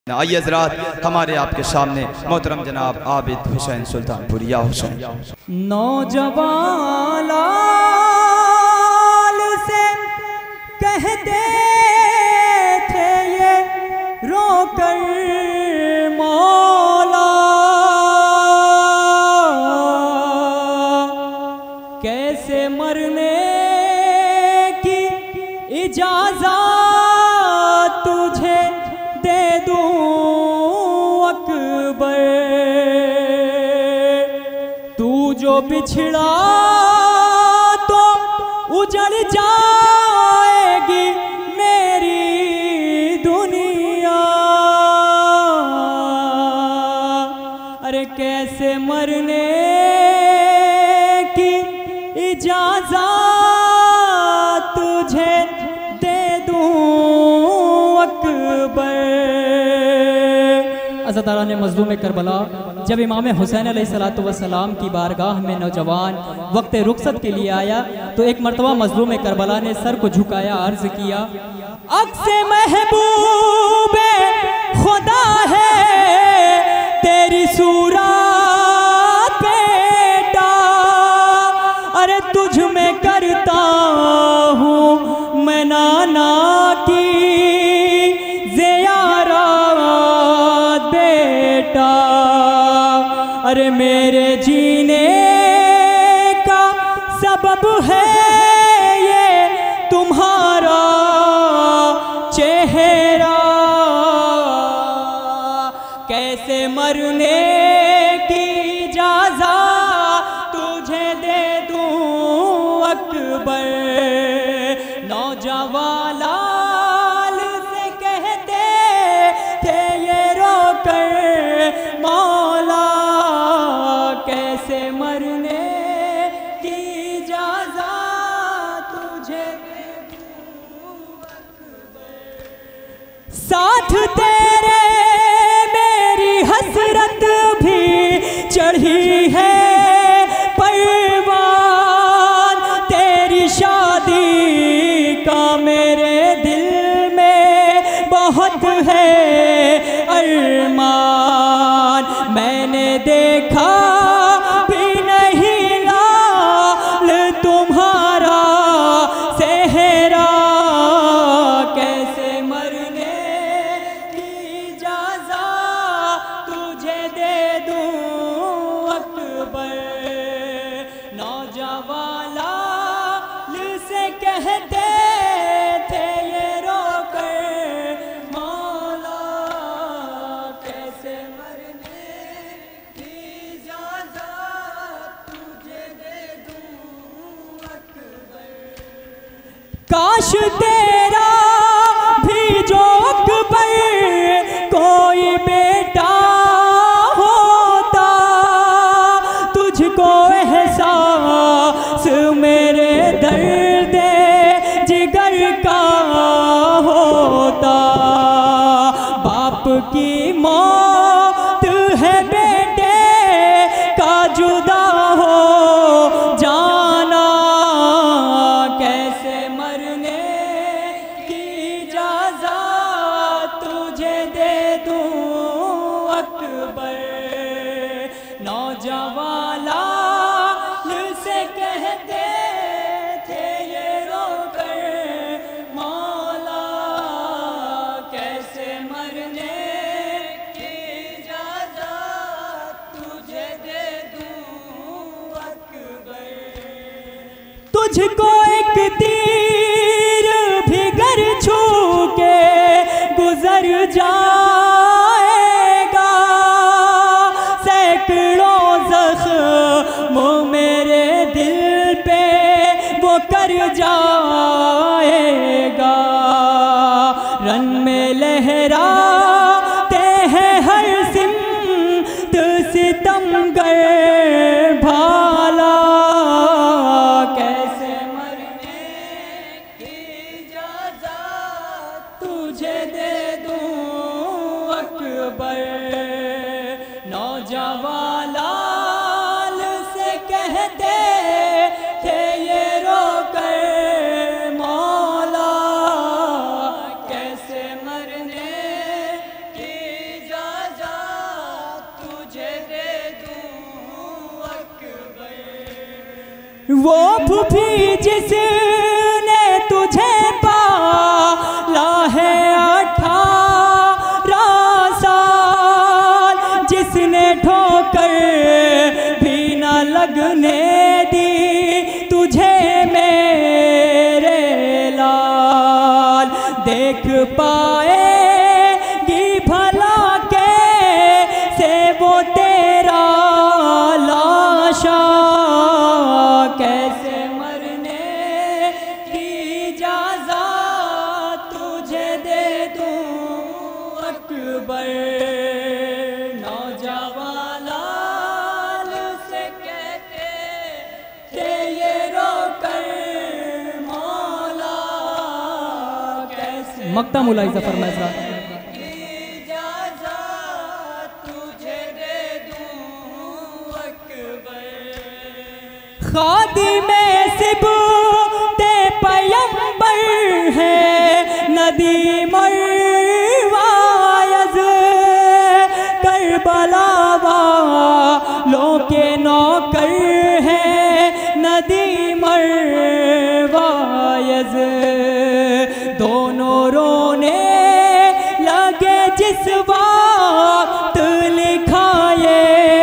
आइए हज़रात हमारे आपके सामने मोहतरम जनाब आबिद हुसैन सुल्तानपुरी या हुसैन। नौजवान लाल से कहते थे ये रोकर मौला, कैसे मरने की इजाज़त तुझे दे दूं अकबर, तू जो बिछड़ा तो उजड़ जाएगी मेरी दुनिया। अरे कैसे मरने की इजाज़त तुझे दे दूं अकबर। अज़ा ताला ने मज़लूम करबला जब इमाम हुसैन अलैहिस्सलातु वस्सलाम की बारगाह में नौजवान वक्त रुखसत के लिए आया तो एक मरतबा मज़लूम करबला ने सर को झुकाया, अर्ज़ किया, अक्से महबूबे खुदा है तेरी सूरत बेटा, अरे तुझ में करता हूँ मैं नाना की ज़ियारत बेटा, अरे मेरे जीने का सबब है ये तुम्हारा चेहरा, कैसे मरने की इजाज़त तुझे दे दूं अकबर। नौजवान लाल से कहते थे ये रोकर मौला, कैसे मरने की इजाज़त तुझे दे दूं अकबर। साथ तेरे मेरी हसरत भी चढ़ी है परवान, तेरी शादी का मेरे दिल में बहुत है अरमान, मैंने देखा भी नहीं लाल तुम्हारा सेहरा, कैसे मरने की इजाज़त तुझे दे दूं अकबर। नौजवान लाल से कहते थे ये रोकर मौला, कैसे मरने की इजाज़त तुझे दे दूं अकबर। काश तेरा भी जो अकबर कोई बेटा होता, तुझको एहसास मेरे दर्द जिगर का होता, बाप की मौत है बेटे का जुदा हो जाना, कैसे मरने की इजाज़त तुझे दे दूं अकबर। नौजवान लाल से कहते थे ये रोकर मौला, कैसे मरने की इजाज़त तुझे दे दूं अकबर। तुझको एक तीर भी गर छू के गुजर जाएगा, सैकड़ों ज़ख्म मेरे दिल पे वो कर जाएगा, रन में लहराते हैं हर सिमत सितमगर भाला, कैसे मरने की इजाज़त तुझे दे दूं अकबर। नौजवान लाल से कहते थे ये रोकर मौला, कैसे मरने की वो फूफी जिसने तुझे पाला है 18 साल, जिसने ठोकर भी न लगने दी तुझे मेरे लाल, देख पाएगी भला कैसे वो तेरा लाशा, कैसे मरने की इजाज़त तुझे दे दूं अकबर। नौजवान लाल से कहते थे ये रोकर मौला, कैसे मक्ता मुलाई ज़फ़र महज़ा खादिमे सिबते पैगंबर है नदी मरवायज़, करबला वालों के नौकर है नदी मरवायज़। दोनों रोने लगे जिस वक्त लिखा ये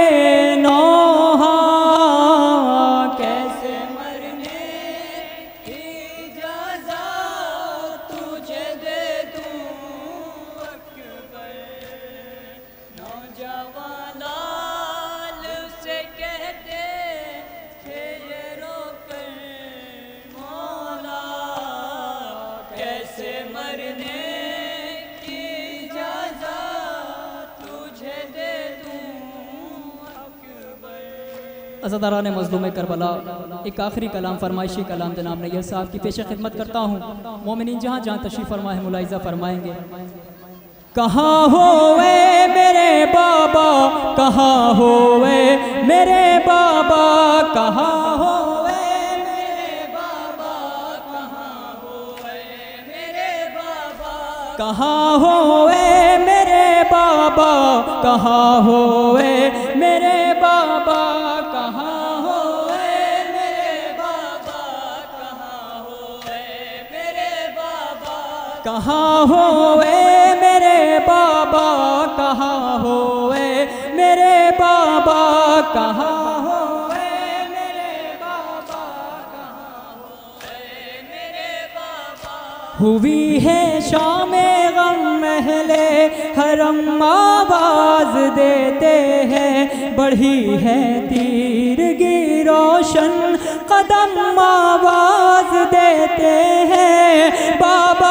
अज़ादारान मज़लूम करबला। एक आखिरी कलाम फरमाइशी कलाम जनाब नैयर साहब की पेश खिदमत करता हूँ। मोमिनीन जहाँ जहाँ तशरीफ़ फरमा है मुलाइज़ा फरमाएंगे। कहाँ हो वे मेरे बाबा, कहाँ हो वे मेरे बाबा, कहाँ हो वे मेरे बाबा, कहाँ हो वे मेरे बाबा, कहाँ हो वे मेरे बाबा, कहाँ हो वे मेरे बाबा, कहाँ हो वे मेरे बाबा, कहाँ हो वे मेरे बाबा, कहाँ हो वे मेरे बाबा, कहाँ हो वे मेरे बाबा, कहाँ हो वे मेरे बाबा, कहाँ हो वे मेरे बाबा। हुई है शामे गम महले हरम आवाज देते हैं, बढ़ी है तीरगी रोशन कदम आवाज देते हैं। बाबा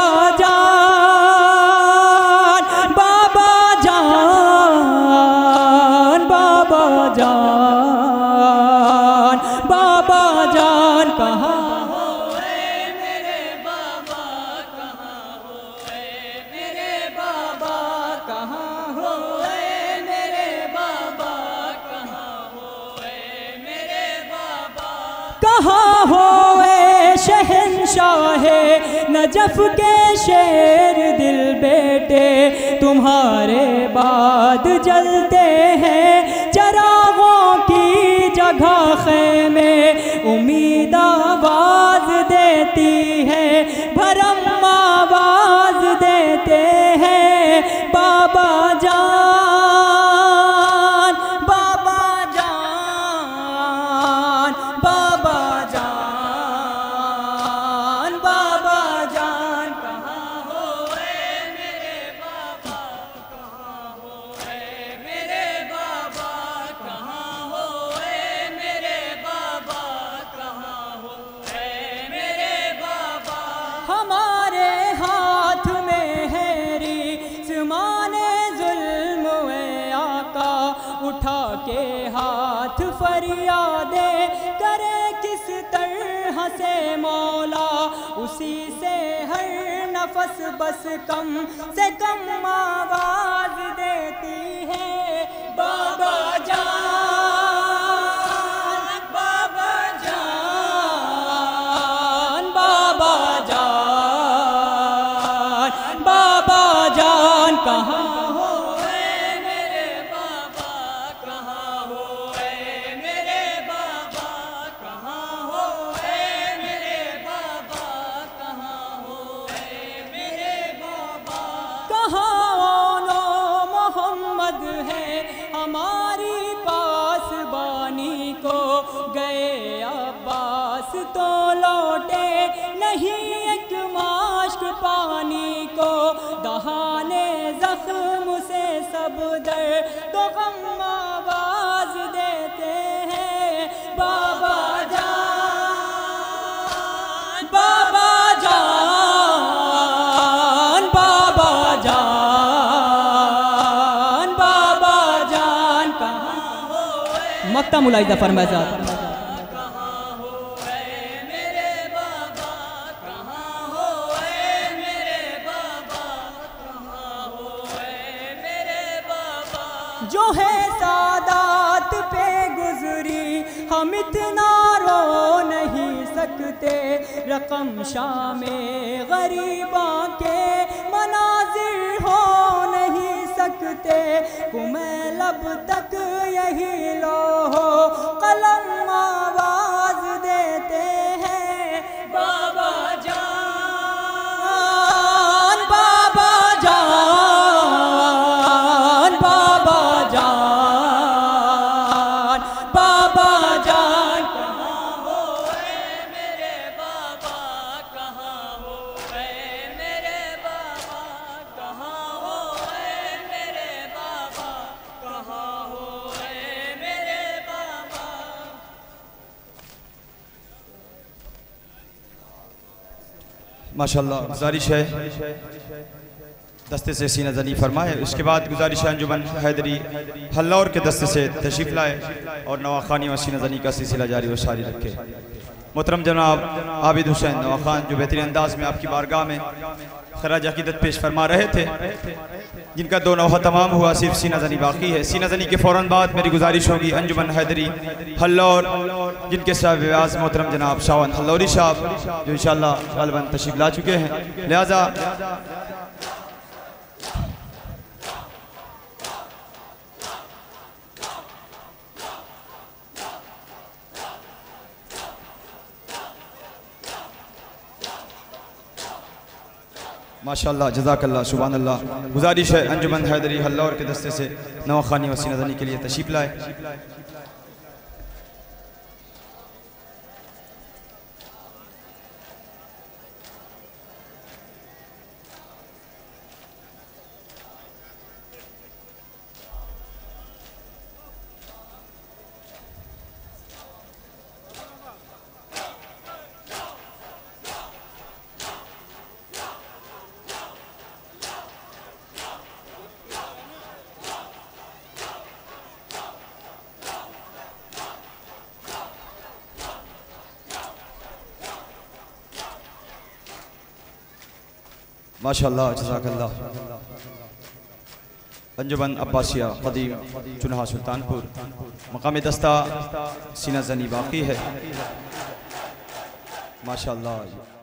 जान, बाबा जान, बाबा जान, बाबा जान, कहाँ हो वे मेरे बाबा, कहाँ हो वे मेरे बाबा, कहाँ हो वे मेरे बाबा, कहाँ हो वे मेरे बाबा, कहाँ हो वे शहंशाहे नजफ के शेर दिल बेटे, तुम्हारे बाद जलते हैं चरागों की जगह ख़ैमे, उम्मीद आवाज़ देती है भरम आवाज़ देते हैं। बाबा जान, बाबा जान, बाबा जान, बाबा जान, कहाँ हो वे मेरे बाबा, कहाँ हो वे मेरे बाबा, कहाँ हो वे मेरे बाबा, कहाँ हो वे मेरे बाबा। हमारे हाथ में है रिज़्माने ज़ुल्म वे आका, उठा के हाथ फरियादे करे किस तरह से मौला, उसी से हर नफस बस कम से कम आवाज देती है। बाबा जान, बाबा जान, बाबा जान, बाबा जान, कहाँ हो वे मेरे बाबा, कहाँ हो वे मेरे बाबा, कहाँ हो तो लौटे नहीं एक माश्क पानी को, दहाने जख्म से सब दर्द तो गम आवाज देते हैं। बाबा जान, बाबा जान, बाबा जान, बाबा जान कहाँ हो? मक्ता मुलाइजा फरमाया जो है सादात पे गुजरी हम इतना रो नहीं सकते, रकम शामे गरीबा के मनाजिर हो नहीं सकते। कुमें लब तक यही लो हो कलम आवाज देते हैं। बाबा जान, बाबा जान, बाबा जान, बाबा जान कहाँ हो मेरे बाबा, कहाँ हो मेरे बाबा, कहाँ हो मेरे बाबा, कहाँ हो मेरे बाबा। माशाल्लाह गुजारिश है दस्ते से सीना जनी फरमाए। उसके बाद गुजारिश है अंजुमन हैदरी हल्लौर के दस्ते से तशरीफ़ लाए और नवाखानी और सीना जनी का सिलसिला जारी व सारी रखे। मोहतरम जनाब आबिद हुसैन नवाखान जो बेहतरीन अंदाज में आपकी बारगाह में खराज अकीदत पेश फरमा रहे थे, जिनका 2 नौहा तमाम हुआ, सिर्फ सीना जनी बाकी है। सीना जनी के फ़ौरन बाद मेरी गुजारिश होगी अंजुमन हैदरी हल्लौर, जिनके साहब व्यास मोहतरम जनाब शावन हल्लौरी साहब जो इंशाअल्लाह गालिबन तशरीफ़ ला चुके हैं, लिहाजा माशाअल्लाह जज़ाकल्लाह सुभान अल्लाह। गुजारिश है अंजुमन हैदरी हल्लौर के दस्ते से नवाखानी व सीना जनी के लिए तशरीफ़ लाए। माशाअल्लाह जज़ाकल्लाह। अंजुमन अब्बासिया क़दीम चुनहा सुल्तानपुर, मकाम दस्ता सीना जनी बाकी है। माशाअल्लाह।